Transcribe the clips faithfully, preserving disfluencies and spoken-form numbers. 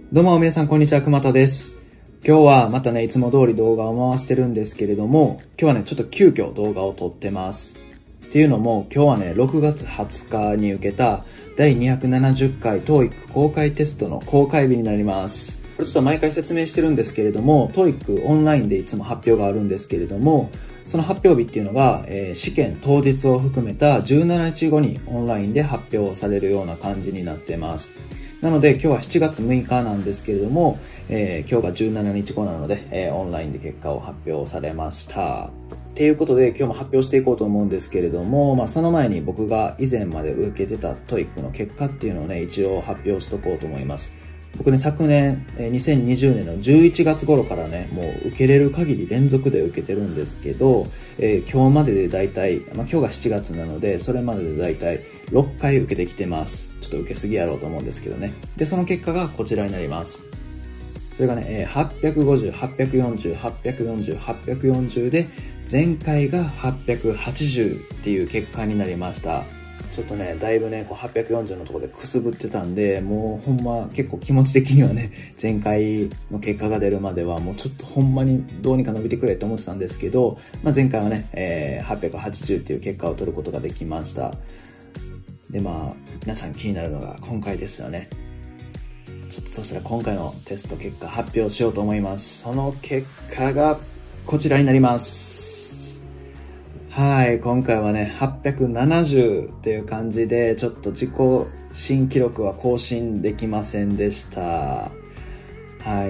どうも皆さんこんにちは、熊田です。今日はまたね、いつも通り動画を回してるんですけれども、今日はね、ちょっと急遽動画を撮ってます。っていうのも、今日はね、ろくがつはつかに受けただいにひゃくななじゅっかい トーイック 公開テストの公開日になります。これちょっと毎回説明してるんですけれども、トーイック オンラインでいつも発表があるんですけれども、その発表日っていうのが、えー、試験当日を含めたじゅうしちにちごにオンラインで発表されるような感じになってます。なので今日はしちがつむいかなんですけれども、えー、今日がじゅうしちにちごなので、えー、オンラインで結果を発表されました。っていうことで今日も発表していこうと思うんですけれども、まあその前に僕が以前まで受けてた トーイック の結果っていうのをね、一応発表しとこうと思います。僕ね、昨年、にせんにじゅうねんのじゅういちがつ頃からね、もう受けれる限り連続で受けてるんですけど、えー、今日まででだいたい、まあ今日がしちがつなので、それまででだいたいろっかい受けてきてます。ちょっと受けすぎやろうと思うんですけどね。で、その結果がこちらになります。それがね、えー、はっぴゃくごじゅう、はっぴゃくよんじゅう、はっぴゃくよんじゅう、はっぴゃくよんじゅうで、前回がはっぴゃくはちじゅうっていう結果になりました。ちょっとね、だいぶね、こうはっぴゃくよんじゅうのところでくすぶってたんで、もうほんま結構気持ち的にはね、前回の結果が出るまではもうちょっとほんまにどうにか伸びてくれって思ってたんですけど、まあ、前回はね、えー、はっぴゃくはちじゅうっていう結果を取ることができました。で、まあ、皆さん気になるのが今回ですよね。ちょっとそしたら今回のテスト結果発表しようと思います。その結果がこちらになります。はい、今回はね、はっぴゃくななじゅうっていう感じで、ちょっと自己新記録は更新できませんでした。はい、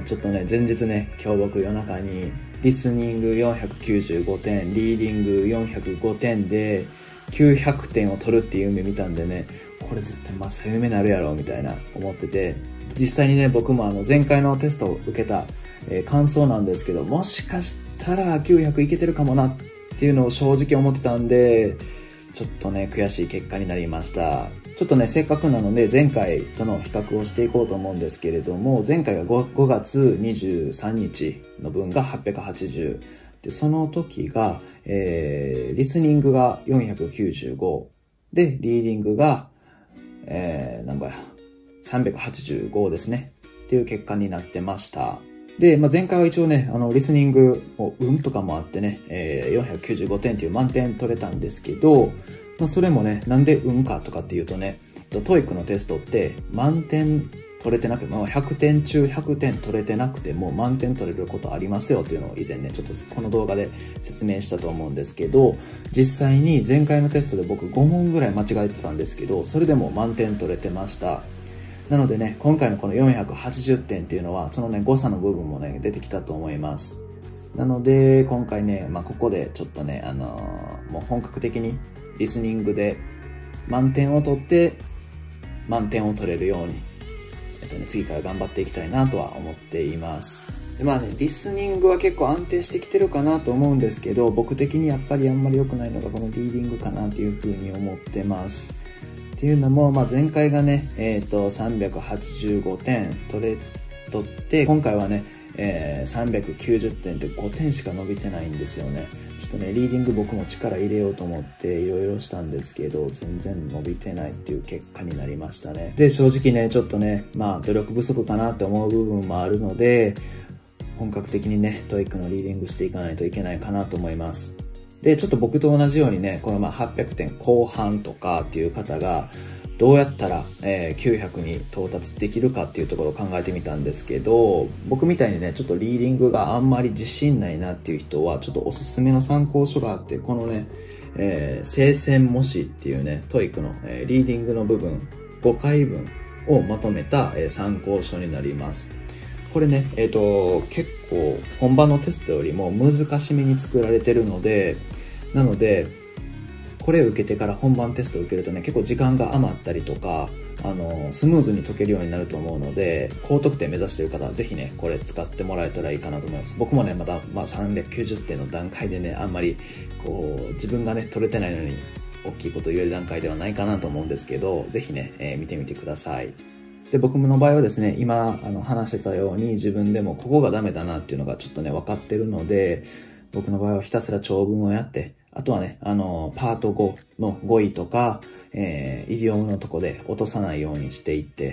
ちょっとね、前日ね、今日僕夜中に、リスニングよんひゃくきゅうじゅうごてん、リーディングよんひゃくごてんで、きゅうひゃくてんを取るっていう夢見たんでね、これ絶対正夢なるやろ、みたいな思ってて、実際にね、僕もあの、前回のテストを受けた、えー、感想なんですけど、もしかしたらきゅうひゃくいけてるかもな、っていうのを正直思ってたんで、ちょっとね、悔しい結果になりました。ちょっとね、せっかくなので前回との比較をしていこうと思うんですけれども、前回が ごがつにじゅうさんにちの分がはっぴゃくはちじゅう。で、その時が、えー、リスニングがよんひゃくきゅうじゅうご。で、リーディングが、えー、何ぼや、さんびゃくはちじゅうごですね。っていう結果になってました。で、まあ、前回は一応ね、あの、リスニング、運とかもあってね、えー、よんひゃくきゅうじゅうごてんっていう満点取れたんですけど、まあ、それもね、なんで運かとかっていうとね、トーイック のテストって満点取れてなくて、まあ、ひゃくてん中ひゃくてん取れてなくても満点取れることありますよっていうのを以前ね、ちょっとこの動画で説明したと思うんですけど、実際に前回のテストで僕ごもんぐらい間違えてたんですけど、それでも満点取れてました。なのでね、今回のこのよんひゃくはちじゅってんっていうのは、そのね、誤差の部分もね、出てきたと思います。なので、今回ね、まあ、ここでちょっとね、あのー、もう本格的にリスニングで満点を取って、満点を取れるように、えっとね、次から頑張っていきたいなとは思っています。でまあね、リスニングは結構安定してきてるかなと思うんですけど、僕的にやっぱりあんまり良くないのがこのリーディングかなっていうふうに思ってます。っていうのも、まあ、前回がね、えっと、さんびゃくはちじゅうごてん取れ、取って、今回はね、えー、さんびゃくきゅうじゅってんでごてんしか伸びてないんですよね。ちょっとね、リーディング僕も力入れようと思っていろいろしたんですけど、全然伸びてないっていう結果になりましたね。で、正直ね、ちょっとね、まあ、努力不足かなって思う部分もあるので、本格的にね、トーイック のリーディングしていかないといけないかなと思います。で、ちょっと僕と同じようにね、このまあはっぴゃくてんこう半とかっていう方が、どうやったら、えー、きゅうひゃくに到達できるかっていうところを考えてみたんですけど、僕みたいにね、ちょっとリーディングがあんまり自信ないなっていう人は、ちょっとおすすめの参考書があって、このね、えー、聖戦模試っていうね、トーイック の、えー、リーディングの部分、ごかいぶんをまとめた、えー、参考書になります。これね、えっと、結構本番のテストよりも難しめに作られてるので、なので、これを受けてから本番テストを受けるとね、結構時間が余ったりとか、あの、スムーズに解けるようになると思うので、高得点目指している方はぜひね、これ使ってもらえたらいいかなと思います。僕もね、まだ、まあさんびゃくきゅうじゅってんの段階でね、あんまり、こう、自分がね、取れてないのに、大きいこと言える段階ではないかなと思うんですけど、ぜひね、えー、見てみてください。で、僕の場合はですね、今、あの、話してたように自分でもここがダメだなっていうのがちょっとね、分かってるので、僕の場合はひたすら長文をやって、あとはね、あの、パートごの語彙とか、えー、イディオムのとこで落とさないようにしていって、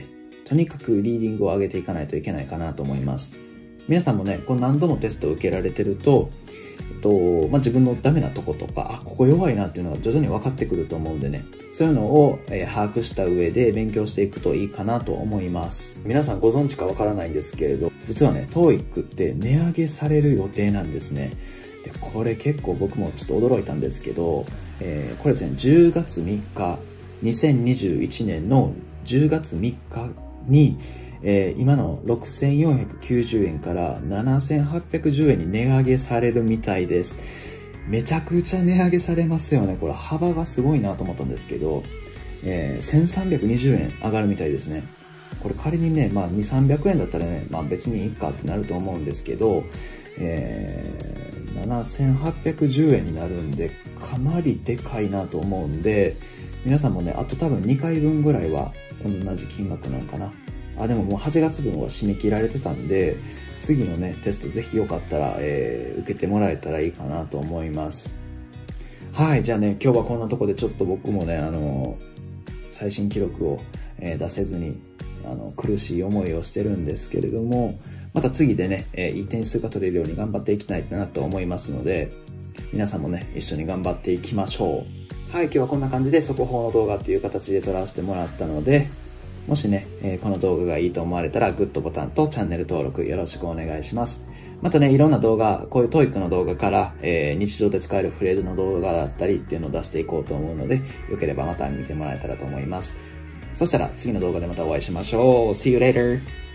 とにかくリーディングを上げていかないといけないかなと思います。皆さんもね、こう何度もテストを受けられてると、えっと、まあ、自分のダメなとことか、あ、ここ弱いなっていうのが徐々に分かってくると思うんでね、そういうのを、えー、把握した上で勉強していくといいかなと思います。皆さんご存知かわからないんですけれど、実はね、トーイック って値上げされる予定なんですね。で、これ結構僕もちょっと驚いたんですけど、えー、これですね、じゅうがつみっか、にせんにじゅういちねんのじゅうがつみっかに、えー、今のろくせんよんひゃくきゅうじゅうえんからななせんはっぴゃくじゅうえんに値上げされるみたいです。めちゃくちゃ値上げされますよね。これ幅がすごいなと思ったんですけど、えー、せんさんびゃくにじゅうえん上がるみたいですね。これ仮にね、まあにせんさんびゃくえんだったらね、まあ別にいいかってなると思うんですけど、えー、ななせんはっぴゃくじゅうえんになるんで、かなりでかいなと思うんで、皆さんもね、あと多分にかいぶんぐらいは同じ金額なのかな。あ、でももうはちがつぶんは締め切られてたんで、次のね、テストぜひよかったら、えー、受けてもらえたらいいかなと思います。はい、じゃあね、今日はこんなとこでちょっと僕もね、あの、最新記録を、えー、出せずに、あの、苦しい思いをしてるんですけれども、また次でね、えー、いい点数が取れるように頑張っていきたいなと思いますので、皆さんもね、一緒に頑張っていきましょう。はい、今日はこんな感じで速報の動画っていう形で撮らせてもらったので、もしね、えー、この動画がいいと思われたらグッドボタンとチャンネル登録よろしくお願いします。またね、いろんな動画、こういう トーイック の動画から、えー、日常で使えるフレーズの動画だったりっていうのを出していこうと思うので、よければまた見てもらえたらと思います。そしたら次の動画でまたお会いしましょう。See you later!